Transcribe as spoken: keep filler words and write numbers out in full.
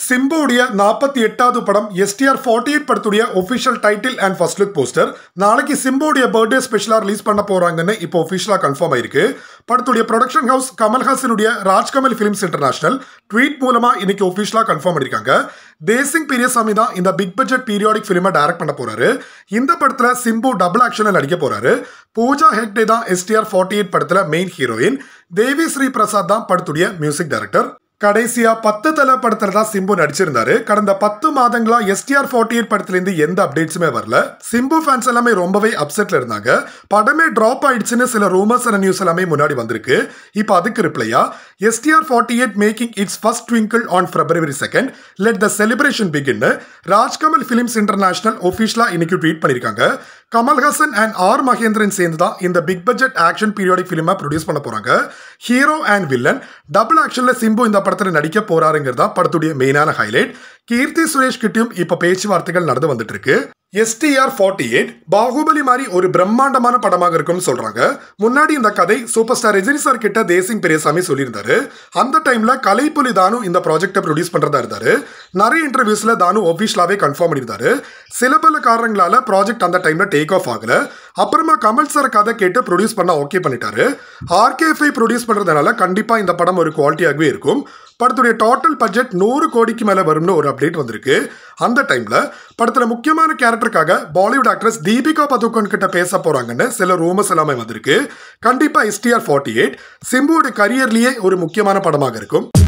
சிம்புடைய நாற்பத்தி எட்டாவது படம் S T R forty-eight படத்துடைய official title and first look poster நாளைக்கு சிம்புடைய பர்த்டே ஸ்பெஷலா ரிலீஸ் பண்ண போறாங்கன்னு இப்போ ஒபிஷியலா கன்ஃபார்ம் ஆயிருக்கு. படத்துடைய ப்ரொடக்ஷன் ஹவுஸ் கமல்ஹாசனுடைய ராஜ்கமல் ஃபிலிம்ஸ் இன்டர்நேஷனல் ட்வீட் மூலமா இன்னைக்கு ஒபிஷியலா கன்ஃபார்ம் பண்ணிருக்காங்க. தேசிங் பெரியசாமி தான் இந்த பிக் பட்ஜெட் பீரியாடிக் ஃபிலிமை டைரக்ட் பண்ண போறாரு. இந்த படத்துல சிம்பு டபுள் ஆக்ஷன்ல நடிக்க போறாரு. பூஜா ஹெக்டே தான் S T R forty-eight படத்துல மெயின் ஹீரோயின். தேவி ஸ்ரீ பிரசாத் தான் படத்துடைய மியூசிக் டைரக்டர். கடைசியா பத்து தலை படத்துல தான் சிம்பு நடிச்சிருந்தாரு. கடந்த பத்து மாதங்களா S T R forty-eight படத்துல இருந்து எந்த அப்டேட்ஸுமே வரல. சிம்பு ஃபேன்ஸ் எல்லாமே ரொம்பவே அப்செட்ல இருந்தாங்க. படமே டிராப் ஆயிடுச்சுன்னு சில ரூமர்ஸ் அண்ட் நியூஸ் எல்லாமே முன்னாடி வந்திருக்கு. இப்போ அதுக்கு ரிப்ளையா S T R forty-eight making it's first twinkle on February second. Let the celebration begin. Rajkamal films international ஒபிஷியலா இன்னைக்கு ட்வீட் பண்ணிருக்காங்க. கமல்ஹாசன் அண்ட் ஆர் மகேந்திரன் சேர்ந்து தான் இந்த பிக் பட்ஜெட் ஆக்ஷன் பீரியாடிக் ஃபிலிமை ப்ரொடியூஸ் பண்ண போறாங்க. ஹீரோ அண்ட் வில்லன் டபுள் ஆக்ஷன்ல சிம்பு இந்த படத்துல நடிக்க போறாருங்கிறதா படத்துடைய மெயினான ஹைலைட். கீர்த்தி சுரேஷ் கிட்டையும் இப்ப பேச்சுவார்த்தைகள் நடந்து வந்துட்டு இருக்கு. S T R forty-eight Baahubali மாதிரி ஒரு பிரம்மாண்டமான படமாக இருக்கும்னு சொல்றாங்க. முன்னாடி இந்த கதை சூப்பர் ஸ்டார் ரஜினி சார் கிட்ட தேசிங் பெரியசாமி சொல்லியிருந்தாரு. அந்த டைம்ல கலைப்புலி தானு இந்த ப்ராஜெக்டை ப்ரொடியூஸ் பண்றதா இருந்தாரு. நிறைய இன்டர்வியூஸ்ல தானு ஒபிஷியலாவே கன்ஃபார்ம் பண்ணியிருந்தாரு. சில பல காரணங்களால ப்ராஜெக்ட் அந்த டைம்ல டேக் ஆஃப் ஆகல. அப்புறமா கமல் சார் கதை கேட்டு ப்ரொடியூஸ் பண்ண ஓகே பண்ணிட்டாரு. R K F ப்ரொடியூஸ் பண்றதுனால கண்டிப்பா இந்த படம் ஒரு குவாலிட்டியாகவே இருக்கும். படத்துடைய டோட்டல் பட்ஜெட் நூறு கோடிக்கு மேல வரும்னு ஒரு அப்டேட் வந்திருக்கு. அந்த டைம்ல படத்துல முக்கியமான கேரக்டருக்காக பாலிவுட் ஆக்ட்ரஸ் தீபிகா பதுகோன் கிட்ட பேச போறாங்கன்னு சில ரூமர்ஸ் எல்லாமே வந்திருக்கு. கண்டிப்பா S T R forty-eight சிம்புவோட கரியர்லயே ஒரு முக்கியமான படமாக இருக்கும்.